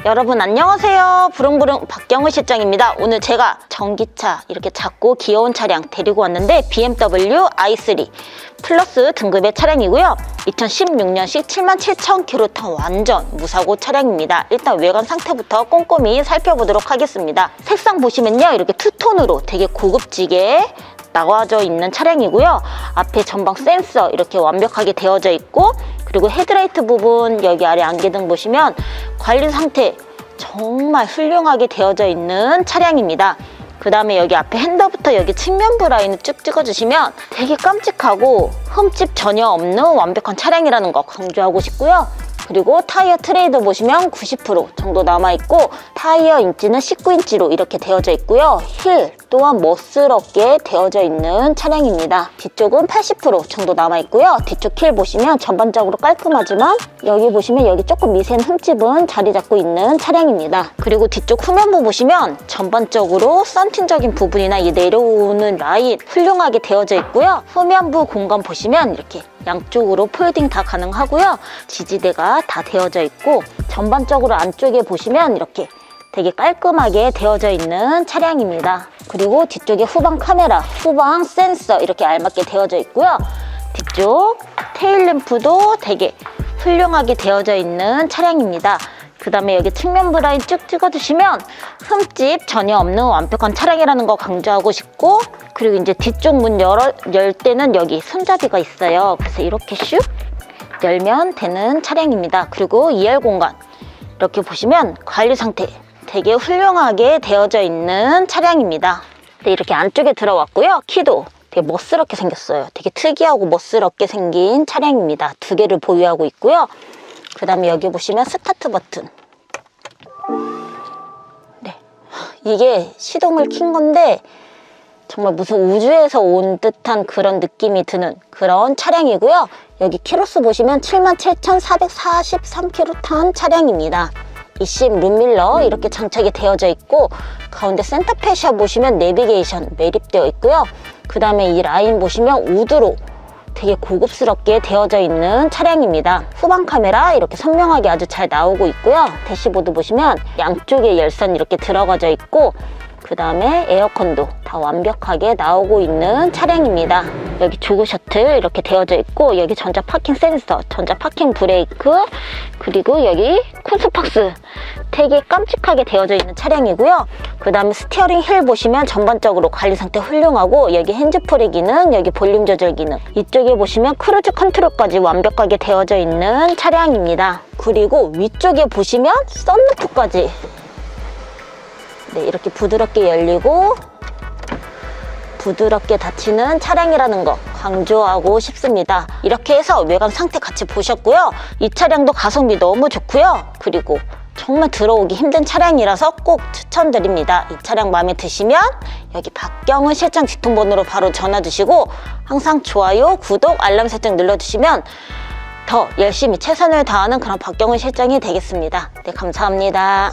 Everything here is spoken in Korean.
여러분 안녕하세요. 부릉부릉 박경우 실장입니다. 오늘 제가 전기차 이렇게 작고 귀여운 차량 데리고 왔는데 BMW i3 플러스 등급의 차량이고요. 2016년식 77,000km 완전 무사고 차량입니다. 일단 외관 상태부터 꼼꼼히 살펴보도록 하겠습니다. 색상 보시면요, 이렇게 투톤으로 되게 고급지게 나와져 있는 차량이고요. 앞에 전방 센서 이렇게 완벽하게 되어져 있고, 그리고 헤드라이트 부분 여기 아래 안개등 보시면 관리 상태 정말 훌륭하게 되어져 있는 차량입니다. 그 다음에 여기 앞에 핸더부터 여기 측면부 라인을 쭉 찍어주시면 되게 깜찍하고 흠집 전혀 없는 완벽한 차량이라는 거 강조하고 싶고요. 그리고 타이어 트레이도 보시면 90% 정도 남아있고, 타이어 인치는 19인치로 이렇게 되어져 있고요. 힐 또한 멋스럽게 되어져 있는 차량입니다. 뒤쪽은 80% 정도 남아있고요. 뒤쪽 힐 보시면 전반적으로 깔끔하지만 여기 보시면 여기 조금 미세한 흠집은 자리 잡고 있는 차량입니다. 그리고 뒤쪽 후면부 보시면 전반적으로 썬팅적인 부분이나 이 내려오는 라인 훌륭하게 되어져 있고요. 후면부 공간 보시면 이렇게 양쪽으로 폴딩 다 가능하고요. 지지대가 다 되어져 있고, 전반적으로 안쪽에 보시면 이렇게 되게 깔끔하게 되어져 있는 차량입니다. 그리고 뒤쪽에 후방 카메라, 후방 센서 이렇게 알맞게 되어져 있고요. 뒤쪽 테일램프도 되게 훌륭하게 되어져 있는 차량입니다. 그 다음에 여기 측면부 라인 쭉 찍어주시면 흠집 전혀 없는 완벽한 차량이라는 거 강조하고 싶고, 그리고 이제 뒤쪽 문 열 때는 여기 손잡이가 있어요. 그래서 이렇게 슉 열면 되는 차량입니다. 그리고 2열 공간 이렇게 보시면 관리 상태 되게 훌륭하게 되어져 있는 차량입니다. 네, 이렇게 안쪽에 들어왔고요. 키도 되게 멋스럽게 생겼어요. 되게 특이하고 멋스럽게 생긴 차량입니다. 두 개를 보유하고 있고요. 그 다음에 여기 보시면 스타트 버튼. 네, 이게 시동을 킨 건데 정말 무슨 우주에서 온 듯한 그런 느낌이 드는 그런 차량이고요. 여기 키로수 보시면 77,443km 탄 차량입니다. 이심 룸밀러 이렇게 장착이 되어져 있고, 가운데 센터 페시아 보시면 내비게이션 매립되어 있고요. 그 다음에 이 라인 보시면 우드로 되게 고급스럽게 되어져 있는 차량입니다. 후방 카메라 이렇게 선명하게 아주 잘 나오고 있고요. 대시보드 보시면 양쪽에 열선 이렇게 들어가져 있고, 그 다음에 에어컨도 다 완벽하게 나오고 있는 차량입니다. 여기 조그 셔틀 이렇게 되어져 있고, 여기 전자 파킹 센서, 전자 파킹 브레이크, 그리고 여기 쿨스박스 되게 깜찍하게 되어져 있는 차량이고요. 그 다음에 스티어링 휠 보시면 전반적으로 관리 상태 훌륭하고, 여기 핸즈프리 기능, 여기 볼륨 조절 기능, 이쪽에 보시면 크루즈 컨트롤까지 완벽하게 되어져 있는 차량입니다. 그리고 위쪽에 보시면 썬루프까지 네, 이렇게 부드럽게 열리고 부드럽게 닫히는 차량이라는 거 강조하고 싶습니다. 이렇게 해서 외관 상태 같이 보셨고요. 이 차량도 가성비 너무 좋고요. 그리고 정말 들어오기 힘든 차량이라서 꼭 추천드립니다. 이 차량 마음에 드시면 여기 박경우 실장 직통번호로 바로 전화 주시고, 항상 좋아요, 구독, 알람 설정 눌러주시면 더 열심히 최선을 다하는 그런 박경우 실장이 되겠습니다. 네, 감사합니다.